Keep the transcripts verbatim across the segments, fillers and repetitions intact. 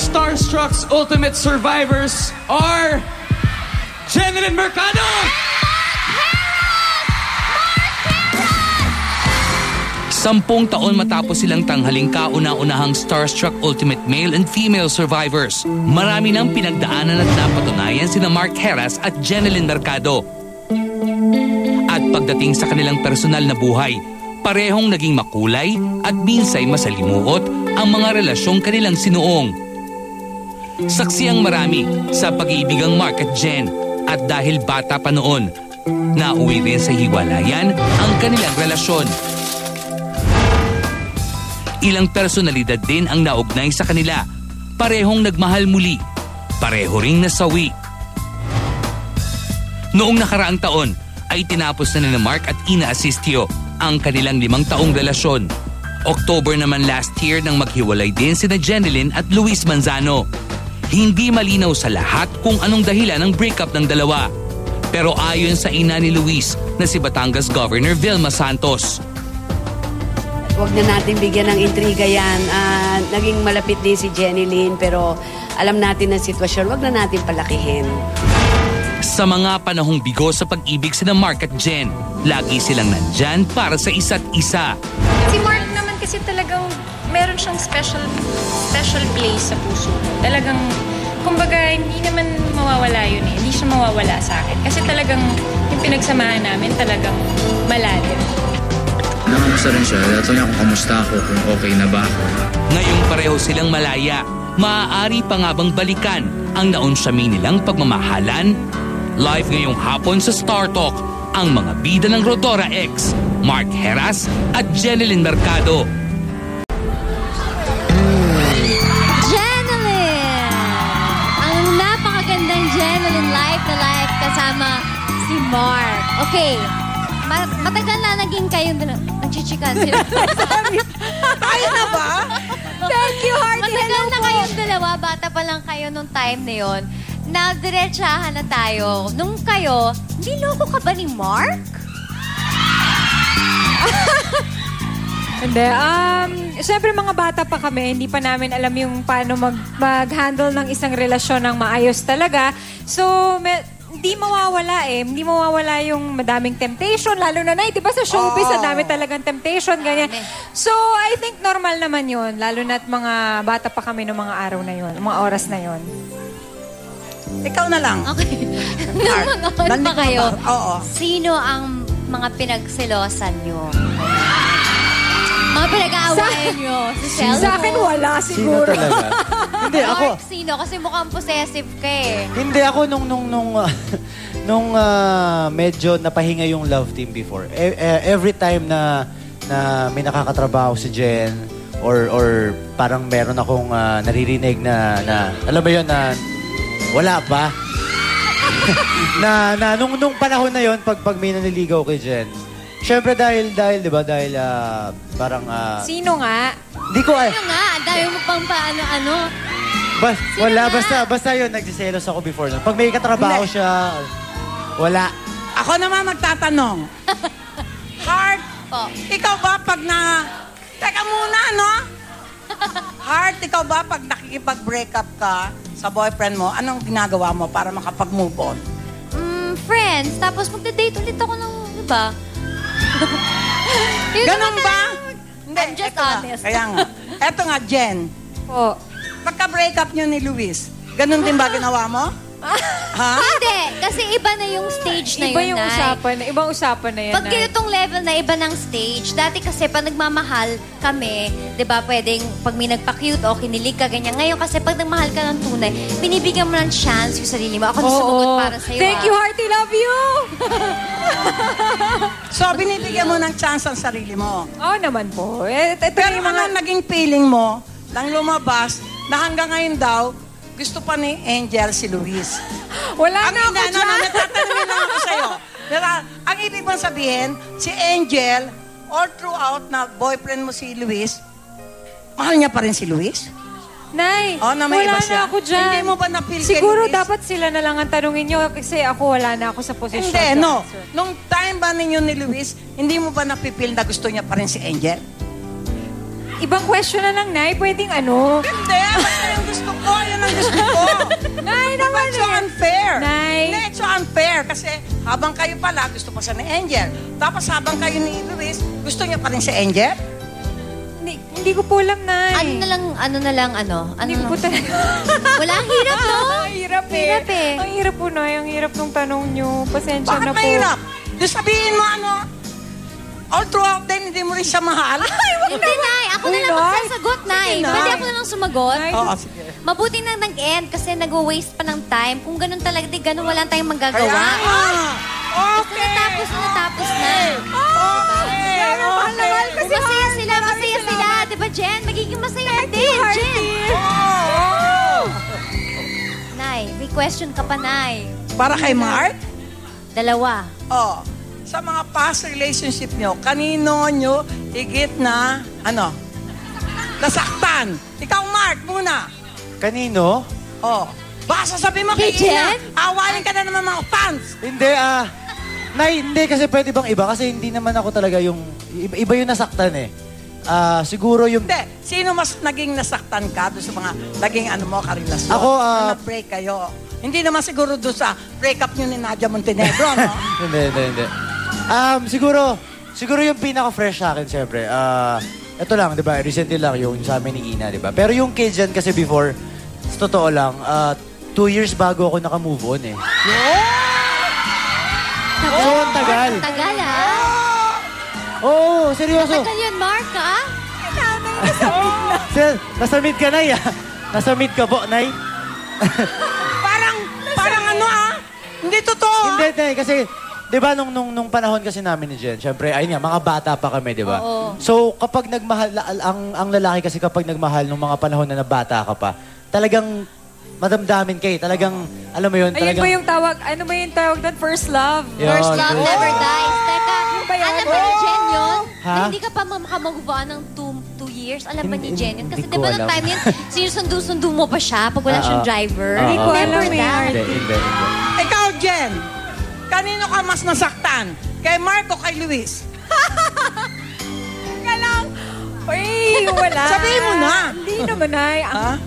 Starstruck's ultimate survivors are Jeneline Mercado! Sampung taon matapos silang tanghaling kauna-unahang Starstruck Ultimate Male and Female Survivors, marami nang pinagdaanan at napatunayan sina Mark Heras at Jeneline Mercado. At pagdating sa kanilang personal na buhay, parehong naging makulay at minsay masalimuot ang mga relasyong kanilang sinuong. Saksi ang marami sa pag-iibigang Mark at Jen, at dahil bata pa noon, nauwi rin sa hiwalayan ang kanilang relasyon. Ilang personalidad din ang naugnay sa kanila. Parehong nagmahal muli. Pareho ring nasawi. Noong nakaraang taon ay tinapos na ni Mark at Ina Asistio ang kanilang limang taong relasyon. October naman last year nang maghiwalay din sina Jeneline at Luis Manzano. Hindi malinaw sa lahat kung anong dahilan ng breakup ng dalawa. Pero ayon sa ina ni Luis na si Batangas Governor Vilma Santos, huwag na natin bigyan ng intriga yan. Uh, naging malapit din si Jeneline, pero alam natin ang sitwasyon. Huwag na natin palakihin. Sa mga panahong bigo sa pag-ibig sina Mark at Jen, lagi silang nandyan para sa isa't isa. Si Mark naman kasi talagang meron siyang special special place sa puso. Talagang, kumbaga, hindi naman mawawala yun eh. Hindi siya mawawala sa akin. Kasi talagang yung pinagsamahan namin talagang malalim. Nakamusta rin siya. Dato niya kung kamusta ako, kung okay na ba ako. Ngayong pareho silang malaya, maaari pa nga bang balikan ang naunsyami nilang pagmamahalan? Live ngayong hapon sa Star Talk, ang mga bida ng Rodora X, Mark Heras at Jeneline Mercado. Jeneline! Ang napakagandang Jeneline live na live kasama si Mark. Okay. Matagal na naging kayong dalawa. Nagchichikan sila. Tayo na ba? Thank you, Hearty. Matagal na kayong dalawa. Bata pa lang kayo nung time na yon. Nagdiretsahan na tayo. Nung kayo, niloko ka ba ni Mark? Hindi. Um, Siyempre, mga bata pa kami. Hindi pa namin alam yung paano mag, mag-handle ng isang relasyon ng maayos talaga. So, may... Hindi mawawala eh. Hindi mawawala yung madaming temptation. Lalo na na, di ba sa showbiz, oh. Dami talagang temptation, ganyan. So, I think normal naman yun. Lalo na't mga bata pa kami ng mga araw na yun, mga oras na yun. Ikaw na lang. Okay. Nung mga on pa kayo, Oo. sino ang mga pinagselosan nyo? Mga pinag-aawayan nyo? Si Cellphone? Sa akin, wala siguro. Sino talaga? Hindi, ako. Mark, sino? Kasi mukhang possessive ka eh. Hindi, ako nung, nung, nung, uh, nung uh, medyo napahinga yung love team before. E- e- every time na, na may nakakatrabaho si Jen, or, or parang meron akong uh, naririnig na, na, alam ba yun, na wala pa. na, na, nung, nung panahon na yun, pag, pag may naniligaw kay Jen, siyempre dahil, dahil, di ba, dahil uh, parang... Uh, Sino nga? Di ko ay... Sino nga? Dahil mo pang paano-ano. Bas, wala, basta, basta yun, nagsiselos ako before nun. Pag may katrabaho Hindi. siya, wala. Ako naman magtatanong. Heart, Po. ikaw ba pag na... Teka muna, no? Heart, ikaw ba pag nakikipag-break up ka sa boyfriend mo, anong ginagawa mo para makapag-move on? Mm, friends, tapos magda-date ulit ako ng, di ba? Ganon ba? Hindi, I'm just eto nga. honest. Kaya nga. Eto nga, Jen. Po. Pagka-break up nyo ni Luis, ganon din ba ginawa mo? Ha? Hindi, kasi iba na yung stage na Iba yun, yung Nay. usapan. Ibang usapan na yan, Pag Nay. ganitong level na iba ng stage, dati kasi pag nagmamahal kami, di ba, pwedeng pag may nagpa-cute o kinilig ka, ganyan. Ngayon kasi pag nagmahal ka ng tunay, binibigyan mo ng chance yung sarili mo. Ako na sumagot para sa'yo. Thank ah. you, Hearty. Love you! So, binibigyan mo ng chance ang sarili mo. Oo naman po. Eh, ito Pero yung mga... ano naging feeling mo nang lumabas na hanggang ngayon daw, gusto pa ni Angel si Luis? Wala Ang na ako hindi, ano, dyan. ano, nagtatanungin lang ako sa'yo. Diba? Ang ibig mong sabihin, si Angel, all throughout na boyfriend mo si Luis, mahal niya pa rin si Luis? Nay, Oh, na may wala iba siya? na ako dyan. Hindi mo ba na-feel kay Siguro Luis? dapat sila na lang ang tanungin nyo kasi ako wala na ako sa posisyon. Hindi, to no. answer. Nung time ba ninyo ni Luis, hindi mo ba napipil na gusto niya pa rin si Angel? ibang question na lang, Nay. Pwedeng ano? Hindi, basta yung gusto ko. Yan ang gusto ko. Nay, naman It's so unfair. Nay. Hindi, it's so unfair. Kasi habang kayo pala, gusto pa siya ni Angel. Tapos habang kayo ni Luis, gusto niya pa rin si Angel? Hindi, hindi ko po alam, Nay. Ano na lang, ano na lang, ano? ano Hindi ko po talaga. Wala, ang hirap, no? Ang hirap eh. Hirap eh. Ang hirap po, Nay. Ang hirap ng tanong nyo. Pasensya Bakit na po. mahirap? Di sabihin mo ano, all throughout din, hindi mo rin siya mahal. Hindi, Nay. Ako na Uy, lang Nay. magsasagot, Nay. Sige, Nay. Pwede ako na lang sumagot? Nay. Oo, sige. Mabuti na nag-end kasi nag-waste pa ng time. Kung ganun talaga, di ganun wala tayong Kaya magagawa. nga. Basta Okay. natapos na natapos na. Okay. Mahal na mahal Kung masaya sila, masaya sila. Di ba, Jen? Magiging masaya din, Jen. Oh. Nay, may question ka pa, Nay. Para kay Mark? Dalawa. Oh. Sa mga past relationship nyo, kanino nyo higit na, ano, nasaktan? Ikaw, Mark, muna. Kanino? Oh. Baka sasabihin mo kay Kay Ina, Jen? awayin ka na naman mga fans. Hindi, ah. Nay, hindi kasi pwede bang iba? Kasi hindi naman ako talaga yung... Iba, iba yung nasaktan eh. Ah, siguro yung... Hindi. Sino mas naging nasaktan ka doon sa mga naging ano mo, karelasyon? Ako, ah, na nag-break kayo. Hindi naman siguro doon sa breakup nyo ni Nadia Montenegro, no? hindi, hindi, hindi. Um, siguro, siguro yung pinaka-fresh sa akin, siyempre. Ah, ito lang, di ba? Recently lang yung sa amin ni Ina, di ba? Pero yung kay Jen kasi before, sa totoo lang, ah, two years bago ako naka-move on eh. So, ang tagal. Tagal, ha? Oo, oh, seryoso. Tagal yun, Mark, ha? Sir, nasa mid ka, Nay, ah. Nasa mid ka po, Nay. Parang, parang ano ah? Hindi totoo. Hindi, Nay, kasi... Di ba, nung, nung, nung panahon kasi namin ni Jen, syempre, ayun nga, mga bata pa kami, di ba? Oo. So, kapag nagmahal, ang, ang lalaki kasi kapag nagmahal nung mga panahon na nabata ka pa, talagang madamdamin kayo. Talagang, alam mo yun, Ayun talagang... ba yung tawag, ano ba yung tawag doon? First love. Yun, First love first- never dies. Teka, ba yun? alam ba ni Jen yun? Ha? Na hindi ka pa makamove on ng two, two years? Alam ba ni Hindi- Jen yun? Kasi hindi di ko ba nung alam. time yun, sinusundo-sundo mo pa siya pag wala Ah, siyang ah. driver? Hindi ko alam Remember eh, that? Hindi, hindi, hindi. Ikaw, Jen, kanino ka mas nasaktan? Kay Mark o kay Luis? Ka lang. Uy, wala. Sabihin mo na. Hindi naman, Nay. Ang Ha?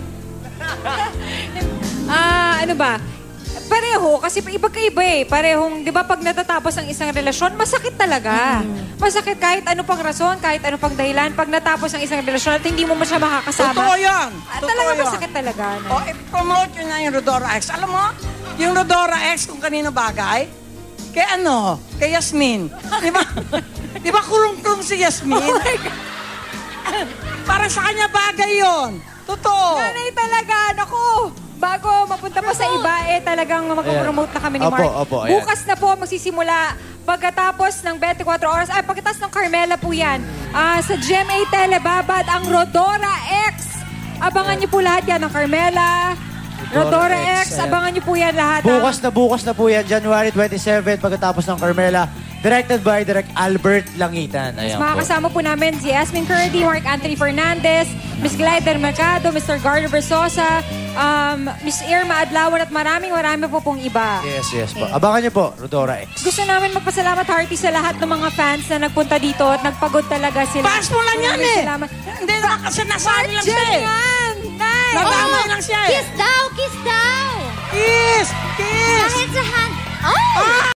Ah, ano ba? Pareho, kasi iba-iba eh. Parehong, di ba pag natatapos ang isang relasyon, masakit talaga. Masakit kahit ano pang rason, kahit ano pang dahilan. Pag natapos ang isang relasyon at hindi mo mo siya makakasama. Totoo yan. ah, Totoo talaga yan. masakit talaga. Nay. O, i-promote yun na yung Rodora X. Alam mo, yung Rodora X kung kanino bagay, kay ano, kay Yasmin. Di ba? Di ba kurung-kurung si Yasmin? Oh my God. Para sa kanya bagay yon. Totoo. Nanay talaga, naku! Bago mapunta pa sa iba, eh talagang mag-promote na kami ni Opo, Mark. opo, ayan. Bukas na po magsisimula pagkatapos ng twenty-four oras, ay pagkatapos ng Carmela po yan, ah, sa G M A Telebabad, ang Rodora X. Abangan niyo po lahat yan ng Carmela, Rodora X, ayan. abangan niyo po yan lahat. Bukas na bukas na po yan, January twenty-seventh, pagkatapos ng Carmela. Directed by Direct Albert Langitan. Ayan po. Makakasama po namin si Yasmin Curdy, Mark Anthony Fernandez, Miss Glider Mercado, Mister Gardner Versosa, um, Miss Irma Adlawan at maraming marami po pong iba. Yes, yes po. Abangan niyo po, Rodora X. Gusto namin magpasalamat hearty sa lahat ng mga fans na nagpunta dito at nagpagod talaga sila. Fans mo lang yan Maraming eh. Salamat. Hindi naman kasi nasabi lang siya Diyan eh. yan! Nay! Nag-aamay lang siya eh. Kiss daw! Kiss daw! Kiss! Kiss! Kahit sa hand. Oh! Ah!